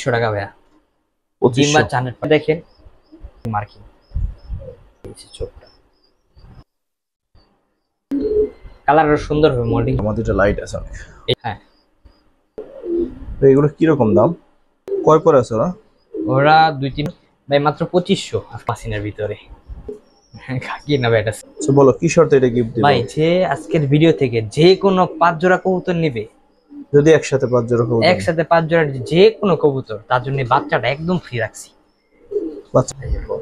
2500 টাকা ভাইয়া। 2500 দেখেন মার্কিং চোখটা কালার সুন্দর হবে, মোল্ডিং আমাদের এটা লাইট আছে অনেক। হ্যাঁ তো এগুলো কি রকম দাম, কয় পরে আছে ওরা? ওরা 2-3 ভাই মাত্র 2500 পাসিনের ভিতরে কি না ভাই এটা। তো বলো কি শর্তে এটা গিফট দিবে? ভাই যে আজকের ভিডিও থেকে যে কোনো 5 জোড়া কবুতর নেবে, যদি একসাথে 5 জোড়া কবুতর, একসাথে 5 জোড়া যে কোনো কবুতর, তার জন্য বাচ্চাটা একদম ফ্রি রাখছি। বাচ্চা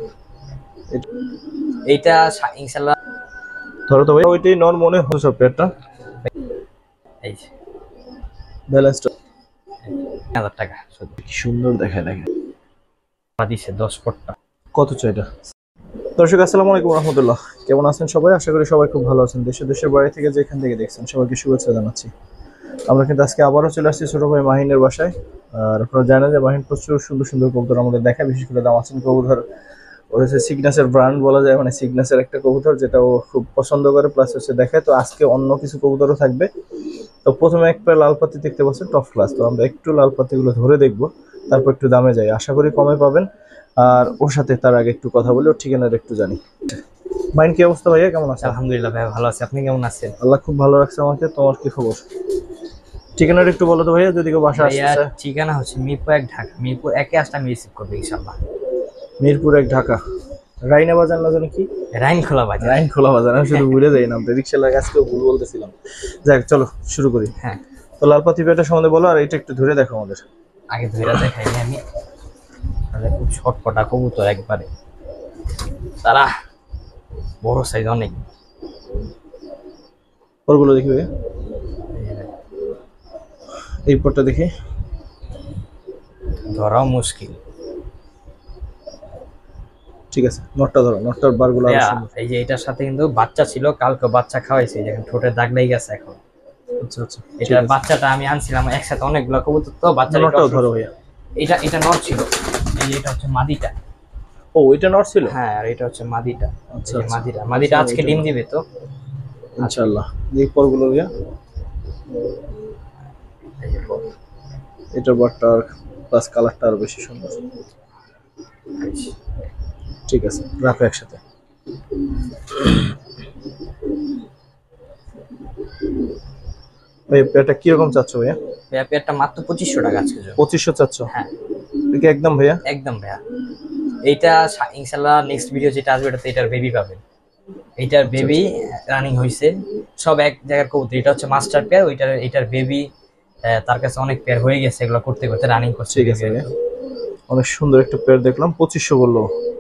এইটা ইনশাআল্লাহ ধরো তো ভাই, ওইটাই নর মনে হচ্ছে পেয়ারটা। এই যে ব্যালেন্সটা 1000 টাকা শুধু। কি সুন্দর দেখায়, দেখেন দিছে 10 পটটা। কত চাই এটা? দর্শক আসসালামু আলাইকুম রাহমাতুল্লাহ, কেমন আছেন সবাই? আশা করি সবাই খুব ভালো আছেন। দেশের বাইরে থেকে যেখান থেকে দেখছেন সবাইকে শুভেচ্ছা জানাচ্ছি। আমরা কিন্তু আজকে আবারও চলে আসছি ছোট ভাই মাহিনের বাসায়। আর আপনারা জানেন যে মাহিন প্রচুর সুন্দর সুন্দর কবুতর আমাদের দেখায়, বিশেষ করে দামাচিন কবুতর। ওর হচ্ছে সিগনেচার ব্র্যান্ড বলা যায়, মানে সিগনেচার একটা কবুতর যেটা ও খুব পছন্দ করে, প্লাস হচ্ছে দেখায়। তো আজকে অন্য কিছু কবুতরও থাকবে। তো প্রথমে একটা লাল পাতি দেখতে পাচ্ছেন টপ ক্লাস, তো আমরা একটু লাল পাতিগুলো ধরে দেখবো, তারপর একটু দামে যাই, আশা করি কমে পাবেন। আর ওর সাথে তার আগে একটু কথা বলি, ওর ঠিকানাটা একটু জানি। মাইন কি অবস্থা ভাইয়া, কেমন আছে? আলহামদুলিল্লাহ ভাই ভালো আছে, আপনি কেমন আছেন? আল্লাহ খুব ভালো রাখছে আমাকে। তোমার কি খবর? ঠিকানাটা একটু বলো তো ভাইয়া, যদি কেউ বাসা আসতে চায়। ঠিকানা হচ্ছে মিরপুর 1 ঢাকা। মিরপুর 1-এ আসলে আমি রিসিভ করবো ইনশাআল্লাহ। মিরপুর 1 ঢাকা, রাইনা বাজার না জানি কি, রাইনখোলা বাজার। রাইনখোলা বাজার। আমি শুধু ভুলে যাই নাম, রিক্সার আজকেও ভুল বলতেছিলাম। যাক চলো শুরু করি। হ্যাঁ তো লালপাতি পেয়ারটা সম্বন্ধে বলো, আর এটা একটু ধরে দেখো আমাদের। আগে ধরে দেখাইনি আমি, তাহলে খুব শর্টকটা কবুতর একবারে, তারা বড় সাইজ অনেক। ওরগুলো দেখি ভাইয়া, এই পটটা দেখি, ধরাও মুশকিল। ঠিক আছে নটটা ধরো, নটটার বারগুলো আরো সুন্দর। এই যে এটার সাথে কিন্তু বাচ্চা ছিল, কালকে বাচ্চা খাওয়াইছে, দেখেন ঠোঁটের দাগ লেগে গেছে এখন। আচ্ছা আচ্ছা, এটা বাচ্চাটা আমি আনছিলাম একসাথে অনেকগুলো কবুতর, তো বাচ্চাটা নটটাও ধরো ভাইয়া। এটা নর ছিল, এই যে এটা হচ্ছে মাদিটা। ও এটা নট ছিল? হ্যাঁ আর এটা হচ্ছে মাদিটা। আচ্ছা এই যে মাদিটা আজকে ডিম দিবে তো ইনশাআল্লাহ। এই পরগুলো ভাইয়া, এটার বারটা প্লাস কালারটা আরো বেশি সুন্দর। ঠিক আছে রাখো একসাথে। এই পেয়ারটা কিরকম চাচ্ছ ভাইয়া? পেয়ারটা মাত্র 2500 টাকা আজকে। 2500 চাচ্ছ? হ্যাঁ এটা একদম ভাইয়া, একদম ভাইয়া। এইটা ইনশাআল্লাহ নেক্সট ভিডিও যেটা আসবে এটাতে এটার বেবি পাবেন। এইটার বেবি রানিং হইছে, সব এক জায়গার কবুতর। এটা হচ্ছে মাস্টার পেয়ার, এটার বেবি তার কাছে অনেক পেয়ার হয়ে গেছে, এগুলো করতে করতে রানিং করছে। ঠিক আছে ভাইয়া, অনেক সুন্দর একটা পেয়ার দেখলাম, 2500 বললো।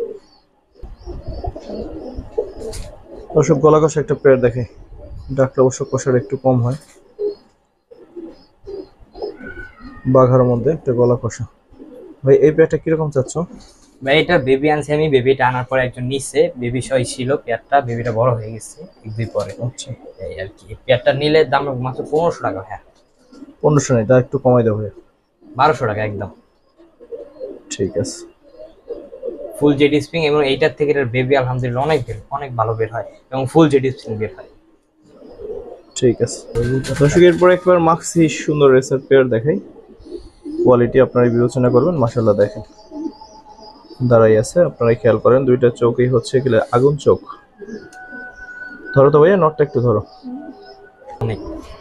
অবশ্য গলা কষা একটা পেয়ার দেখে, ডাকলে অবশ্য কষার একটু কম হয়, বাঘার মধ্যে একটা গলা কষা। ভাই এই পেয়ারটা কিরকম চাচ্ছ? ভাই এটা বেবি আনছি আমি, বেবিটা আনার পরে একজন নিচ্ছে, বেবি সই ছিল পেয়ারটা, বেবিটা বড় হয়ে গেছে 1-2 পরে। আচ্ছা এই আর কি, পেয়ারটা নিলে দাম মাত্র 1500 টাকা। হ্যাঁ 1500 নেই, তা একটু কমাই দেবো ভাইয়া। 1200 টাকা একদম। ঠিক আছে, ফুল জেড স্প্রিং, এবং এইটার থেকে এটার বেবি আলহামদুলিল্লাহ অনেক ভালো বের হয়, এবং ফুল জেড স্প্রিং বের হয়। ঠিক আছে দর্শক, এরপর একবার মাক্সি সুন্দর রেসার পেয়ার দেখাই, কোয়ালিটি আপনারা বিবেচনা করবেন। মাশাআল্লাহ দেখেন দাঁড়াই আছে, আপনারা খেয়াল করেন, দুইটা চোখই হচ্ছে গেলে আগুন চোখ। ধরো তো ভাইয়া, নটটা একটু ধরো। অনেক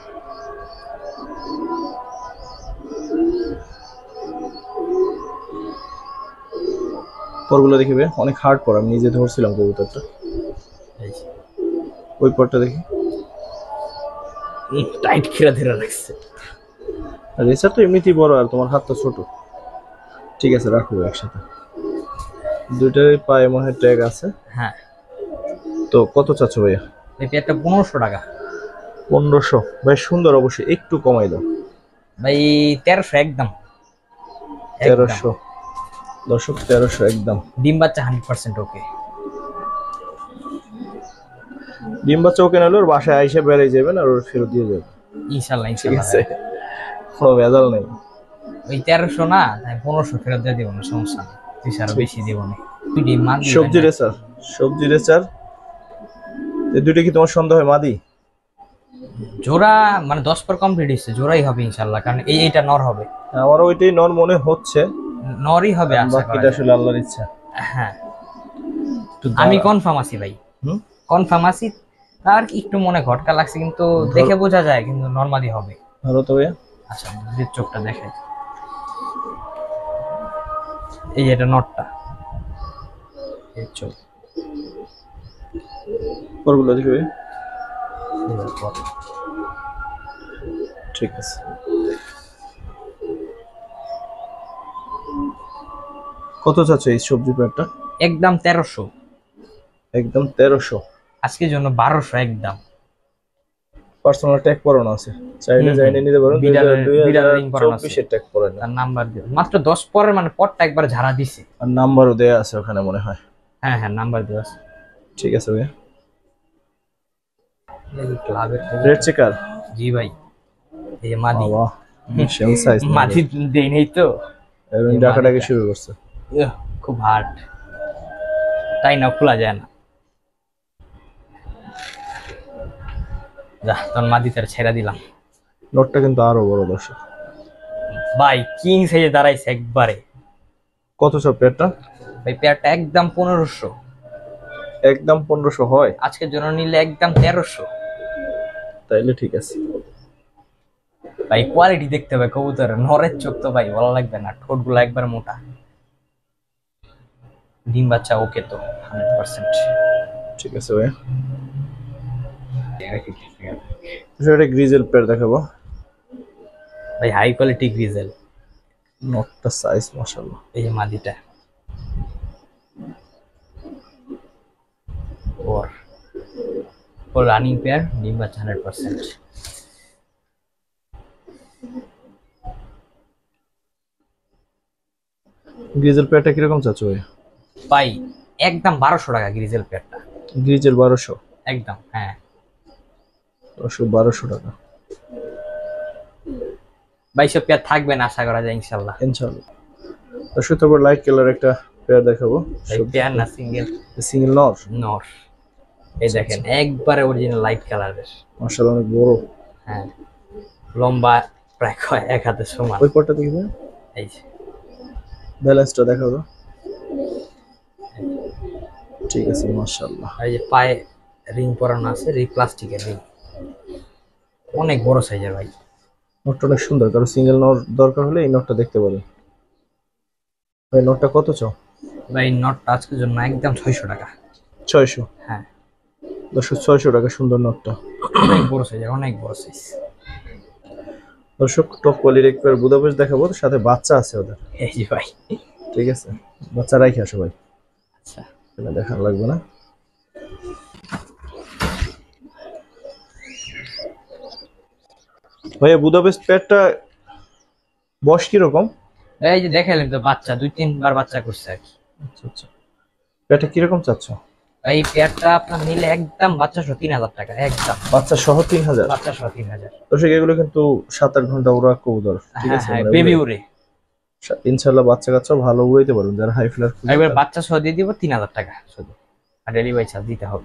পরগুলো দেখি ভাইয়া, অনেক হার্ড পর, আমি নিজে ধরছিলাম কবুতরটা। ওই পরটা দেখি, টাইট খিরা ধরে রাখছে। আর রেসার তো এমনিতেই বড়, আর তোমার হাত তো ছোট। ঠিক আছে রাখো একসাথে, দুইটারই পায়ে মনে হয় ট্যাগ আছে। হ্যাঁ তো কত চাচ্ছ ভাইয়া? এই পেয়ারটা 1500 টাকা। 1500 ভাই, সুন্দর, অবশ্যই একটু কমাই দাও ভাই 1300 একদম। 1300 দর্শক, 1300 একদম। ডিম বাচ্চা 100% ওকে। ডিম বাচ্চা ওকে নাহলে ওর বাসায় আইসা বেড়ে যাবেন, আর ওর ফেরত দিয়ে যাবেন ইনশাআল্লাহ ঠিক ইনশাআল্লাহ। আছে, কোনো ভেজাল নেই। ওই 1300 না, তাই 1500 ফেরত দিয়ে দিব না, সমস্যা নেই, 200 বেশি দিব না। তুই ডিম মাদি সবজি রেসার, সবজি রেসার, এই দুইটা কি তোমার সন্দেহ হয় মাদি? জোড়া মানে 10 পর কমপ্লিট হচ্ছে, জোড়াই হবে ইনশাআল্লাহ, কারণ এইটা নর হবে। আমার ওইটাই নর মনে হচ্ছে, নরই হবে আশা করা বাকিটা যায়। আসলে আল্লাহর ইচ্ছা। হ্যাঁ একটু আমি দাঁড়া। কনফার্ম আছি ভাই, হুম, কনফার্ম আছি। আর কি একটু মনে ঘটকা লাগছে, কিন্তু ধরো দেখে বোঝা যায় কিন্তু নরমালি হবে। ধরো তো ভাইয়া। আচ্ছা দুধের চোখটা দেখে, এই যে এটা নটটা, এর চোখ, পরগুলো দেখি ভাইয়া। এই যে পর। ঠিক আছে। কত চাচ্ছ এই সবজি প্যাকটা? একদম 1300, একদম 1300। আজকের জন্য 1200 একদম। পার্সোনাল ট্যাগ পরানো আছে, চাইলে হুম, যাইনে নিতে পারেন। বিড়াল রিং পরানো আছে। 2024 এর ট্যাগ পরে না। তার নাম্বার মাত্র 10 পরের, মানে পরটা একবার ঝাড়া দিছে। আর নাম্বারও দেয়া আছে ওখানে মনে হয়। হ্যাঁ হ্যাঁ নাম্বার দেওয়া আছে। ঠিক আছে ভাইয়া। এই ক্লাবের রেড চেকার। জি ভাই, এই যে মাদি, বাবা সেল সাইজ মাদি দেই নেই তো, এবং এই ডাকাডাকি মাদিটা। শুরু করছে। খুব হার্ড, তাই না খোলা যায় না। যা তোর মাদিটার ছেড়ে দিলাম। নোটটা কিন্তু আরো বড় দর্শক। ভাই কিং সাইজে দাঁড়াইছে একবারে। কত সব পেয়ারটা? ভাই পেয়ারটা একদম 1500, একদম 1500 হয়? আজকের জন্য নিলে একদম 1300। তাইলে ঠিক আছে। ভাই কোয়ালিটি দেখতে হবে কবুতরের, নরের চোখ তো ভাই ভালো লাগবে না, ঠোঁট গুলো একবার মোটা। ডিম বাচ্চা ওকে তো 100%। ঠিক আছে ভাইয়া। এটা গ্রিজেল পেয়ার দেখাবো। ভাই হাই কোয়ালিটি গ্রিজেল। নোটটা সাইজ মাশাআল্লাহ। এই যে মাদিটা ওর ওর রানিং পেয়ার, ডিম বাচ্চা 100%। গ্রিজেল পেয়ারটা কিরকম চাচ্ছ ভাইয়া? ভাই একদম 1200 টাকা গ্রিজেল পেয়ারটা। গ্রিজেল 1200? একদম হ্যাঁ। 1200 টাকা। ভাই সব পেয়ার থাকবে না আশা করা যায় ইনশাল্লাহ। ইনশাআল্লাহ। দর্শক তারপর লাইট কালার একটা পেয়ার দেখাবো। ভাই পেয়ার না, সিঙ্গেল। সিঙ্গেল নর? নর। এই দেখেন একবারে অরিজিনাল লাইট কালারের। মাশাআল্লাহ অনেক বড়। হ্যাঁ লম্বা প্রায় এক হাতের সমান। ওই পটটা দেখবে। এই যে ব্যালেন্সটা দেখাবো। ঠিক আছে মাশাআল্লাহ। এই যে পায়ে রিং পরানো আছে, প্লাস্টিকের রিং, অনেক বড় সাইজের ভাই। নোটটা অনেক সুন্দর, কারো সিঙ্গেল নট দরকার হলে এই নটটা দেখতে পারেন। ভাই নটটা কত চাও? ভাই নটটা আজকের জন্য একদম 600 টাকা। 600? হ্যাঁ 600 টাকা সুন্দর নটটা। অনেক বড় সাইজের, অনেক বড় সাইজ। দর্শক টপ কোয়ালিটির এক পেয়ার বুদাপেস্ট দেখাবো, সাথে বাচ্চা আছে ওদের। এই যে ভাই। ঠিক আছে, বাচ্চা রাখি আসো ভাই, আচ্ছা এটা দেখার লাগবে না। ভাইয়া বুদাপেস্ট পেয়ারটা বয়স কিরকম? এই যে দেখাইলেন তো, বাচ্চা 2-3 বার বাচ্চা করছে আর কি। আচ্ছা আচ্ছা, পেয়ারটা কিরকম চাচ্ছ? এই পেয়ারটা আপনার নিলে একদম বাচ্চা সহ 3000 টাকা একদম। বাচ্চা সহ 3000? বাচ্চা সহ 3000। দর্শক এগুলো কিন্তু 7-8 ঘন্টা ওরা কবুতর, ঠিক হ্যাঁ আছে? হ্যাঁ মানে বেবি উড়ে। ইনশাআল্লাহ বাচ্চা কাচ্চা ভালো উড়াইতে পারবেন যারা হাই ফ্লার। একবার বাচ্চা সহ দিয়ে দিব 3000 টাকা শুধু, আর ডেলিভারি চার্জ দিতে হবে।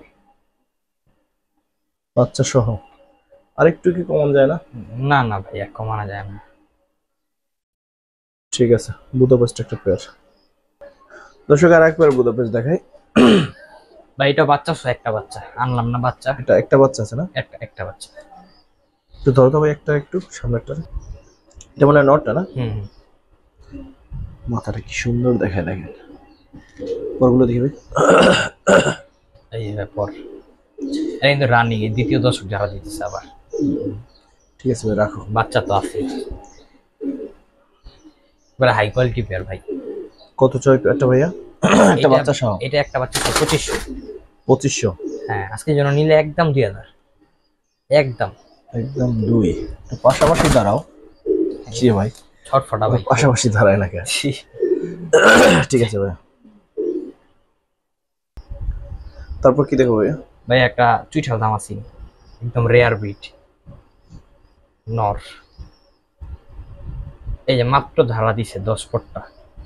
বাচ্চা সহ আরেকটু কি কমান যায় না? না না ভাইয়া কমানো যায় না। ঠিক আছে, বুদাপেস্ট একটা পেয়ার। দর্শক আর একবার বুদাপেস্ট দেখাই। ভাই এটা বাচ্চা সহ একটা বাচ্চা আনলাম না, বাচ্চা এটা একটা বাচ্চা আছে না? একটা বাচ্চা। একটু ধরো তো ভাই, একটা একটু সামনেরটা। এটা মনে হয় নটটা না? হুম হুম। মাথাটা কি সুন্দর দেখায়, দেখেন পরগুলো দেখি ভাই। এই যে পর এটা কিন্তু রানিং, দ্বিতীয় দশক যারা দিতেছে আবার। ঠিক আছে ভাই রাখো। বাচ্চা তো আছে, এবার হাই কোয়ালিটি পেয়ার ভাই। কত চয় একটা ভাইয়া? একটা বাচ্চা সহ? এটা একটা বাচ্চা 2500। 2500? হ্যাঁ আজকের জন্য নিলে একদম 2000 একদম। একদম 2। পাশাপাশি দাঁড়াও কি ভাই, ছটফটা ভাই, পাশাপাশি দাঁড়ায় না কেন? ঠিক আছে ভাই, তারপর কি দেখো ভাইয়া? ভাই একটা চুইঠাল দাম আছে, একদম রেয়ার বিট নর। এই যে মাত্র ধারা দিছে 10 পট্টা।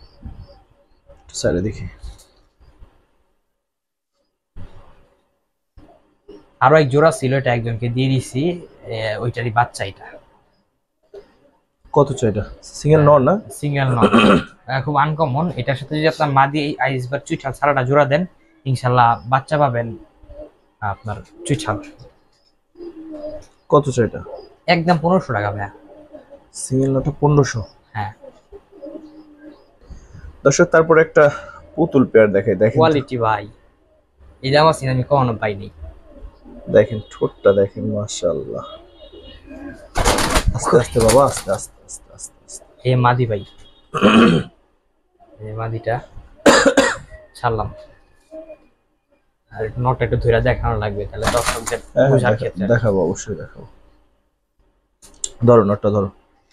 সাইডে দেখি। আরো এক জোড়া ছিল, এটা একজনকে দিয়ে দিছি, ওইটারই বাচ্চা এটা। কত চাই এটা? সিঙ্গেল নর না? সিঙ্গেল নর, খুব আনকমন। এটার সাথে যদি আপনার মাদি আইসবার চুইঠাল সারাটা জোড়া দেন, ইনশাল্লাহ বাচ্চা পাবেন আপনার চুইঠাল। কত চাই এটা? একদম 1500 টাকা ভাইয়া। সিঙ্গেল নরটা 1500। হ্যাঁ দর্শক তারপর একটা পুতুল পেয়ার দেখাই, দেখেন কোয়ালিটি ভাই, এই জামা সিন আমি কখনো পাইনি। দেখেন ঠোঁটটা দেখেন, মাশাআল্লাহ। আস্তে আস্তে বাবা, আস্তে আস্তে আস্তে আস্তে আস্তে। এই মাদি ভাই, এই মাদিটা ছাড়লাম, আর নটটা একটু ধরে দেখানো লাগবে, তাহলে দর্শকদের বোঝার ক্ষেত্রে। দেখাবো, অবশ্যই দেখাবো। ধরো নটটা ধরো।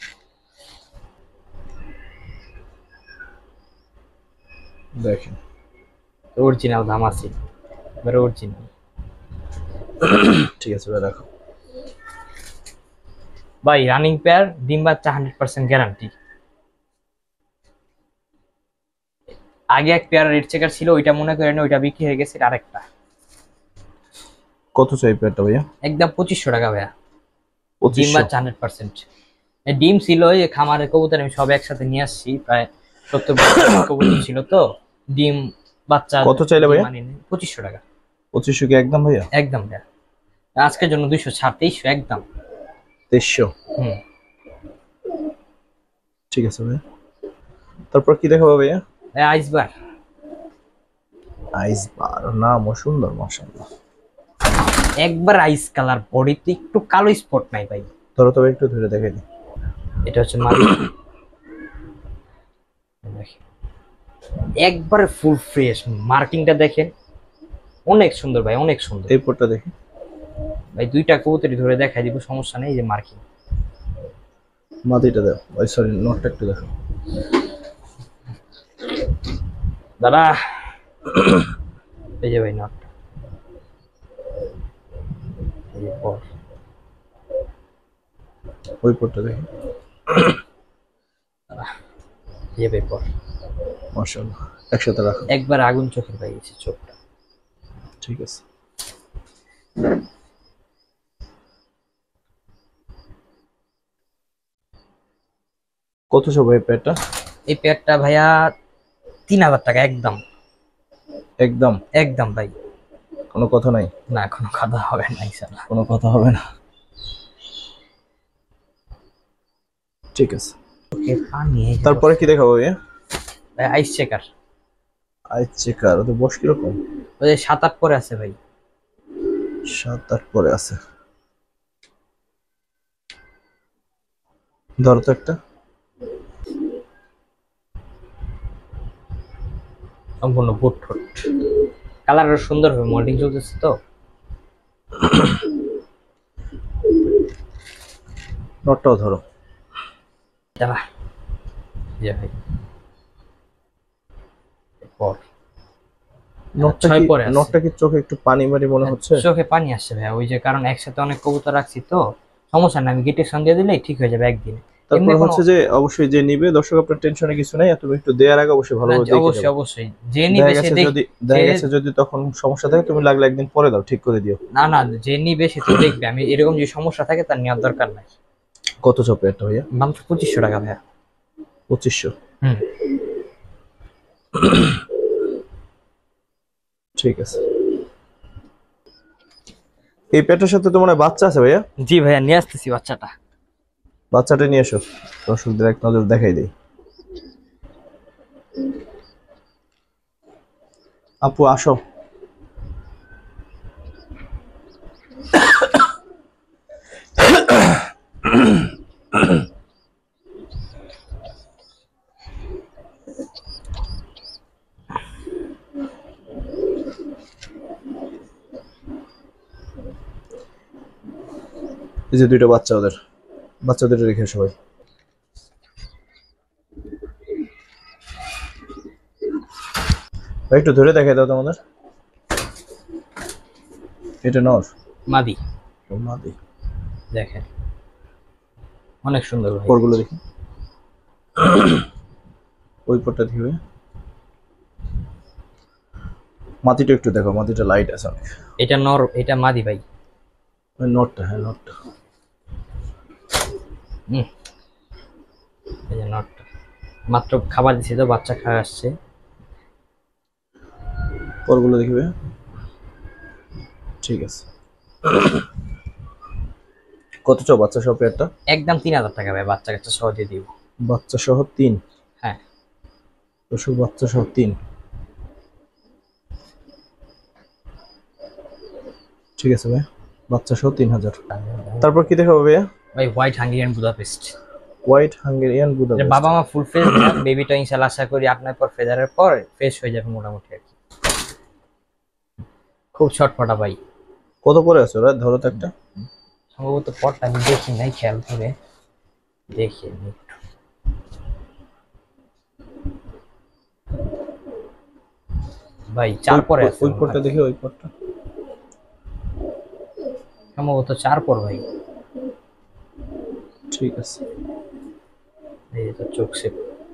দেখেন অরিজিনাল ধামাসি, এবারে অরিজিনাল। ঠিক আছে ভাই, রাখো ভাই। রানিং পেয়ার, ডিম বাচ্চা 100% গ্যারান্টি। আগে এক পেয়ার রেড চেকার ছিল, ওইটা মনে করেন ওইটা বিক্রি হয়ে গেছে, আরেকটা। কত চাই পেয়ারটা ভাইয়া? একদম 2500 টাকা ভাইয়া। ডিম 2500। বাচ্চা 100%। ডিম ছিল এই খামারের কবুতর, আমি সব একসাথে নিয়ে আসছি, প্রায় 70 কবুতর ছিল তো। ডিম বাচ্চা কত চাইলে ভাইয়া? 2500 টাকা। 2500 কি একদম ভাইয়া? একদম ভাইয়া, আজকের জন্য 200 ছাড়, 2300 একদম। 2300। হুম, ঠিক আছে ভাইয়া। তারপর কি দেখাবো ভাইয়া? আইসবার। আইসবার, নামও সুন্দর মাশাআল্লাহ। একবার আইস কালার, বডিতে একটু কালো স্পট নাই ভাই। ধরো তবে একটু ধরে দেখাই দিই। এটা হচ্ছে মাদি, একবারে ফুল ফ্রেশ। মার্কিংটা দেখেন, অনেক সুন্দর ভাই, অনেক সুন্দর। এই পটটা দেখি ভাই দুইটা কবুতরই ধরে দেখাই দিব, সমস্যা নেই। যে মার্কিং মাদিটা দাও, ওই সরি নটটা একটু দেখো। দাদা এই যে ভাই নটটা, এই যে পর, ওই পটটা দেখি। এই যে ভাই পর, মাশাআল্লাহ, একসাথে রাখো। একবার আগুন চোখের পাই গেছে চোখটা। ঠিক আছে। কত সব এই পেয়ারটা? এই পেয়ারটা ভাইয়া 3000 টাকা একদম। একদম একদম ভাই, কোনো কথা নাই? না কোনো কথা হবে না ইনশাআল্লাহ। কোনো কথা হবে না। ঠিক আছে। ওকে পানি। তারপরে কি দেখাবো ভাইয়া? ভাই আইস চেকার। আইস চেকার, ওদের বয়স কিরকম? ওই যে 7-8 পরে আছে ভাই। 7-8 পরে আছে। ধরো তো একটা। সম্পূর্ণ বুট ঠোঁট, কালার সুন্দর হবে, মল্টিং চলতেছে তো। নটটাও ধরো। দাঁড়া, ইয়ে ভাই পর। নটটা কি চোখে একটু পানি মারি মনে হচ্ছে? চোখে পানি আসছে ভাই, ওই যে কারণ একসাথে অনেক কবুতর রাখছি তো। সমস্যা না, আমি গেটের সঙ্গে দিলেই ঠিক হয়ে যাবে একদিনে। তারপর হচ্ছে যে অবশ্যই যে নিবে, দর্শক আপনার টেনশনে কিছু নাই, তুমি একটু দেয়ার আগে অবশ্যই ভালোভাবে দেখে অবশ্যই অবশ্যই যে নিবে সে দেখা গেছে যদি তখন সমস্যা থাকে, তুমি লাগলে একদিন পরে দাও, ঠিক করে দিও। না না, যে নিবে সে তো দেখবে। আমি এরকম যে সমস্যা থাকে তার নেওয়ার দরকার নাই। কত চাপ এটা ভাইয়া? মাত্র 2500 টাকা ভাইয়া। 2500। হুম, ঠিক আছে। এই পেটের সাথে তো মনে হয় বাচ্চা আছে ভাইয়া? জি ভাইয়া, নিয়ে আসতেছি বাচ্চাটা। বাচ্চাটা নিয়ে এসো, দর্শকদের এক নজর দেখাই দেই। আপু আসো। এই যে দুইটা বাচ্চা, বাচ্চাদের রেখে সবাই। একটু ধরে দেখাই দাও তোমাদের। এটা নর মাদি। মাদি দেখেন অনেক সুন্দর ভাই। পরগুলো দেখি, ওই পরটা দিবে। মাটিটা একটু দেখো, মাটিটা লাইট আছে অনেক। এটা নর, এটা মাদি ভাই। নটটা, হ্যাঁ নটটা। এই যে নটটা মাত্র খাবার দিছি তো, বাচ্চা খাওয়া আসছে। পরগুলো দেখবে। ঠিক আছে, কত চাও বাচ্চা সহ পেয়ারটা? একদম 3000 টাকা ভাই, বাচ্চা কাচ্চা সহ দিয়ে দিব। বাচ্চা সহ 3? হ্যাঁ দর্শক বাচ্চা সহ 3। ঠিক আছে ভাই, বাচ্চা সহ 3000। তারপর কি দেখাবো ভাইয়া? ভাই white Hungarian Budapest. White Hungarian এটা বুদাপেস্ট। বাবা মা ফুল ফেস বেবিটা ইনশাআল্লাহ আশা করি আপনার পর ফেদারের পর ফ্রেশ হয়ে যাবে মোটামুটি আর কি। খুব ছটফটা ভাই। কত পরে আছে ওরা? ধরো তো একটা। সম্ভবত পরটা আমি দেখি নাই, খেয়াল করে দেখি আমি একটু। ভাই 4 পরে আছে ওই পরটা দেখি, ওই পরটা সম্ভবত 4 পর ভাই। ঠিক আছে। এই তো চোখ সে।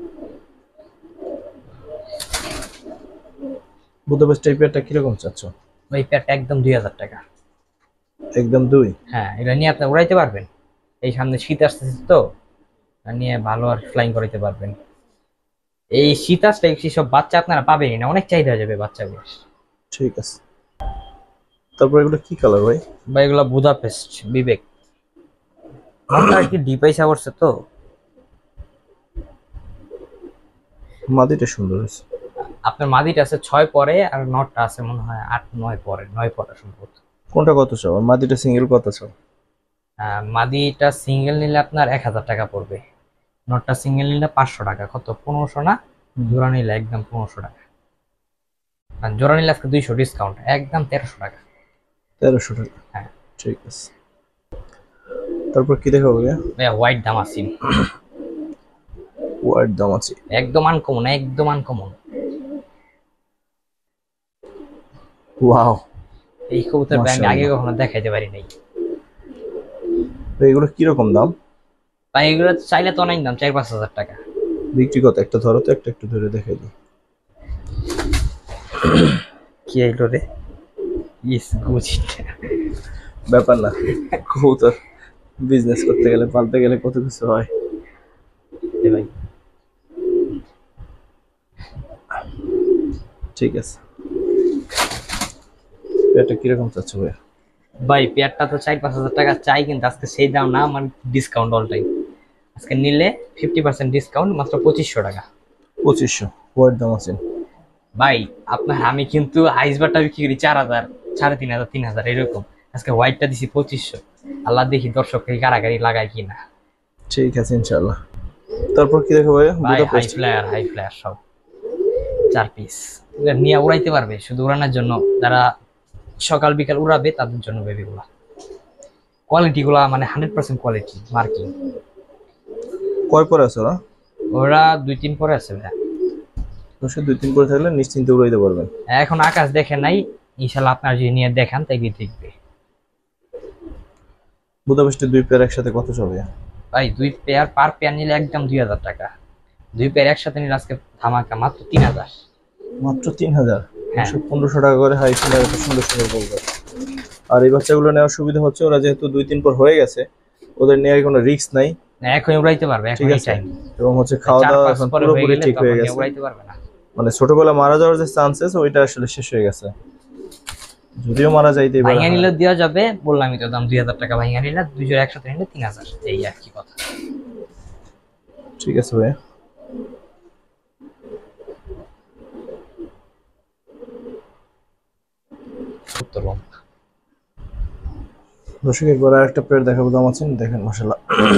বুদাপেস্ট টাইপেরটা কিরকম চাচ্ছ? ভাই প্যাটটা একদম 2000 টাকা। একদম 2? হ্যাঁ, এটা নিয়ে আপনি উড়াইতে পারবেন। এই সামনে শীত আসতেছে তো, এটা নিয়ে ভালো আর ফ্লাইং করাইতে পারবেন। এই শীত আসলে সব বাচ্চা আপনারা পাবেনই না, অনেক চাহিদা হয়ে যাবে বাচ্চাগুলো। ঠিক আছে। তারপর এগুলো কি কালার ভাই? ভাই এগুলো বুদাপেস্ট বিবেক। আমার কি ডিপাইসা করছে তো। মাদিটা সুন্দর আছে। আপনার মাদিটা আছে 6 পরে, আর নটটা আছে মনে হয় 8-9 পরে, 9 পরে সম্ভবত। কোনটা কত চাও? আর মাদিটা সিঙ্গেল কত চাও? মাদিটা সিঙ্গেল নিলে আপনার 1000 টাকা পড়বে। নটটা সিঙ্গেল নিলে 500 টাকা। কত, 1500 না? জোড়া নিলে একদম 1500 টাকা। আর জোড়া নিলে আজকে 200 ডিসকাউন্ট, একদম 1300 টাকা। 1300 টাকা? হ্যাঁ। ঠিক আছে। তারপর কি দেখাবো ভাইয়া? ভাইয়া হোয়াইট দামাসিন। হোয়াইট দামাসি একদম আনকমন, একদম আনকমন। ওয়াও, এই কবুতর আমি মাশাআল্লাহ। আগে কখনো দেখাইতে পারি নাই। এগুলো কিরকম দাম? ভাই এগুলো চাইলে তো অনেক দাম, 4-5 হাজার টাকা। বিক্রি কত? একটা ধরো তো, একটা একটু ধরে দেখাই দিই। কি এলো রে? ইস গুচিটা। ব্যাপার না, কবুতর বিজনেস করতে গেলে, পালতে গেলে কত কিছু হয়। এ ভাই ঠিক আছে। এটা কিরকম চাচ্ছ ভাইয়া? ভাই পেয়ারটা তো 4-5 হাজার টাকা চাই, কিন্তু আজকে সেই দাম না, আমার ডিসকাউন্ট অল টাইম। আজকে নিলে 50% ডিসকাউন্ট, মাত্র 2500 টাকা। 2500 হোয়াইট দামাসি। ভাই আপনার আমি কিন্তু আইসবারটা বিক্রি করি 4000, 3500, 3000 এরকম। আজকে হোয়াইটটা দিছি 2500। আল্লাহ দেখি দর্শককে কারাগারি লাগায় কিনা। ঠিক আছে ইনশাআল্লাহ। তারপর কি দেখো ভাইয়া? ভাই high Budapest. Flyer, high flyer সব 4 পিস। নিয়ে উড়াইতে পারবে, শুধু উড়ানোর জন্য, যারা সকাল বিকাল উড়াবে তাদের জন্য বেবিগুলা। কোয়ালিটি গুলা মানে 100% কোয়ালিটি মার্কিং। কয় পরে আছে ওরা? ওরা 2-3 পরে আছে ভাইয়া। 2-3 পরে থাকলে নিশ্চিন্তে উড়াইতে পারবেন। এখন আকাশ দেখে নাই, ইনশাল্লাহ আপনার যদি নিয়ে দেখান তাইলে দেখবে। বুদাপেস্টের 2 পেয়ার একসাথে কত চলে? ভাই 2 পেয়ার, পার পেয়ার নিলে একদম 2000 টাকা। 2 পেয়ার একসাথে নিলে আজকে ধামাকা মাত্র 3000। মাত্র 3000? হ্যাঁ। 1500 টাকা করে হাই ফ্লায়ার, একটা সুন্দর সুন্দর বলবে। আর এই বাচ্চাগুলো নেওয়ার সুবিধা হচ্ছে ওরা যেহেতু 2-3 পর হয়ে গেছে, ওদের নেওয়ার কোনো রিস্ক নাই। এখন উড়াইতে পারবে, ঠিক এখন আছে। টাইম। এবং হচ্ছে খাওয়া দাওয়া এখন পুরোপুরি ঠিক হয়ে গেছে। উড়াইতে পারবে না। মানে ছোটবেলা মারা যাওয়ার যে চান্সেস, ওইটা আসলে শেষ হয়ে গেছে। যদিও মারা যাইতে পারে। ভাইঙ্গা নিলে দেওয়া যাবে, বললামই তো দাম 2000 টাকা। ভাইঙ্গা নিলে 2 জোড়া একসাথে নিলে 3000, এই আর কি কথা। ঠিক আছে ভাই। উত্তরবঙ্গ। দর্শক একবার আরেকটা পেয়ার দেখাবো দামাসিন, দেখেন মাশাআল্লাহ।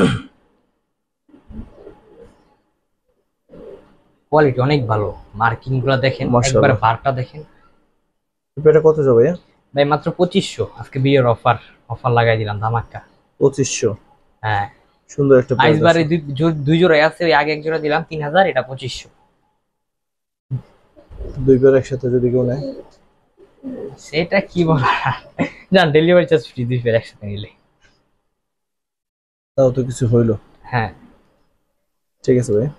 কোয়ালিটি অনেক ভালো, মার্কিং গুলো দেখেন, মাশাআল্লাহ। একবার বারটা দেখেন। এই পেয়ারটা কত যাবে ভাইয়া? ভাই মাত্র 2500। আজকে বিয়ের অফার, অফার লাগাই দিলাম ধামাকা। 2500? হ্যাঁ। সুন্দর একটা পেয়ার। আইসবারে 2 জোড়া আছে, ওই আগে এক জোড়া দিলাম 3000, এটা 2500। 2 পেয়ার একসাথে যদি কেউ নেয়? সেটা কি বলা, জান ডেলিভারি চার্জ ফ্রি 2 পেয়ার একসাথে নিলে। তাও তো কিছু হইলো। হ্যাঁ। ঠিক আছে ভাই।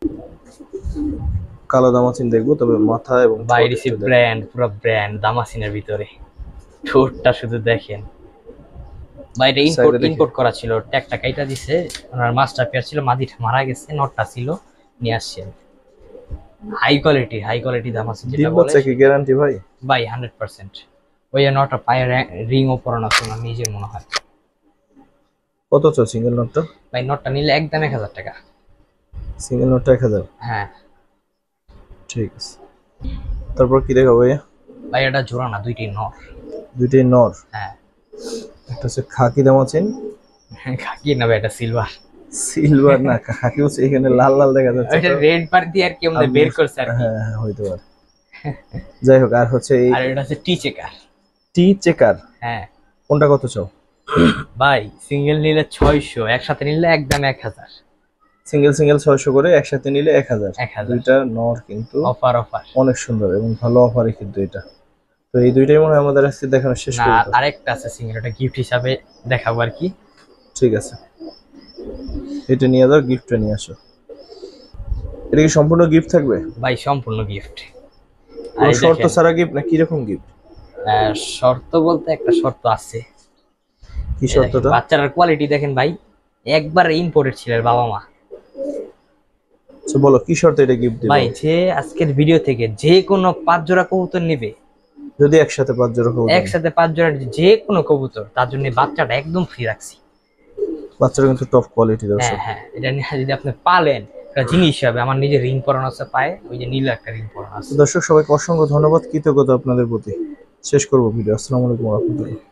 কালো দামাসিন দেখবো, তবে মাথা এবং বাইরে সে ব্র্যান্ড, পুরো ব্র্যান্ড দামাসিনের ভিতরে। ঠোঁটটা শুধু দেখেন। বা এটা ইম্পোর্ট করা ছিল, ট্যাগটা কাইটা দিছে, ওনার মাস্টার পেয়ার ছিল, মাদিটা মারা গেছে, নটটা ছিল, নিয়ে আসছেন। হাই কোয়ালিটি দাম আছে যেটা বলে। কি গ্যারান্টি ভাই? ভাই 100%। ওই নটটা পায়ে রিং ও পরানো আছে না, নিজের মনে হয়। কত চাও সিঙ্গেল নটটা? ভাই নটটা নিলে একদম 1000 টাকা। সিঙ্গেল নটটা 1000? হ্যাঁ ঠিক আছে। তারপর কি দেখাবো ভাইয়া? ভাই এটা জোড়া না, দুইটাই নর। দুইটাই নর? হ্যাঁ। একটা হচ্ছে খাকি দামাচিন। খাকি না ভাই, এটা সিলভার। সিলভার না, খাকি হচ্ছে এখানে লাল লাল দেখা যাচ্ছে। এটা রেড পার দিয়ে আর কি আমাদের বের করছে আর কি। হ্যাঁ হইতে পারে। যাই হোক, আর হচ্ছে এই আর এটা হচ্ছে টি চেকার। টি চেকার? হ্যাঁ। কোনটা কত চাও? ভাই সিঙ্গেল নিলে 600, একসাথে নিলে একদম 1000। সিঙ্গেল 600 করে, একসাথে নিলে 1000। দুইটা নর কিন্তু অফার অনেক সুন্দর এবং ভালো অফারে কিন্তু এটা। তো এই দুইটাই মনে হয় আমাদের আজকে দেখানো শেষ না, করব। আরেকটা আছে সিঙ্গেল, এটা গিফট হিসাবে দেখাবো আর কি। ঠিক আছে, এটা নিয়ে যাও, গিফটটা নিয়ে আসো। এটা কি সম্পূর্ণ গিফট থাকবে? ভাই সম্পূর্ণ গিফট। আর শর্ত ছাড়া গিফট না কি রকম গিফট? শর্ত বলতে একটা শর্ত আছে। কি শর্তটা? বাচ্চার কোয়ালিটি দেখেন ভাই, একবার ইম্পোর্টেড ছিল বাবা মা। আচ্ছা বলো কি শর্ত এটা গিফট দিবে? ভাই যে আজকের ভিডিও থেকে যে কোনো 5 জোড়া কবুতর নেবে, যদি একসাথে 5 জোড়া কবুতর, একসাথে 5 জোড়া যে কোনো কবুতর, তার জন্য বাচ্চাটা একদম ফ্রি রাখছি। বাচ্চাটা কিন্তু টপ কোয়ালিটি দর্শক। হ্যাঁ হ্যাঁ, এটা নিয়ে যদি আপনি পালেন, একটা জিনিস হবে। আমার নিজের রিং পরানো আছে পায়ে, ওই যে নীল একটা রিং পরানো আছে। দর্শক সবাইকে অসংখ্য ধন্যবাদ, কৃতজ্ঞতা আপনাদের প্রতি। শেষ করবো ভিডিও। আসসালামু আলাইকুম ওয়া রাহমাতুল্লাহ।